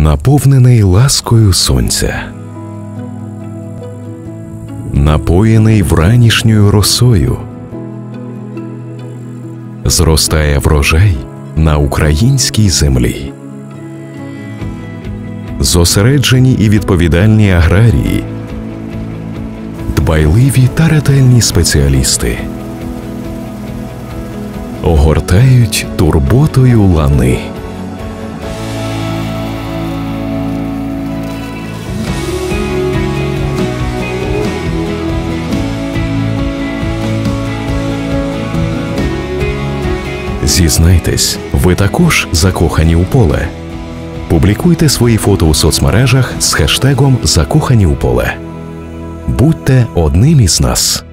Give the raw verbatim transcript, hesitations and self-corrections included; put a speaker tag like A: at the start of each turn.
A: наповнений ласкою сонця, напоєний вранішньою росою, зростає врожай на українській землі. Зосереджені і відповідальні аграрії, дбайливі та ретельні спеціалісти огортають турботою лани. Зізнайтесь, ви також закохані у поле? Публікуйте свої фото у соцмережах з хештегом «Закохані у поле». Будьте одним із нас.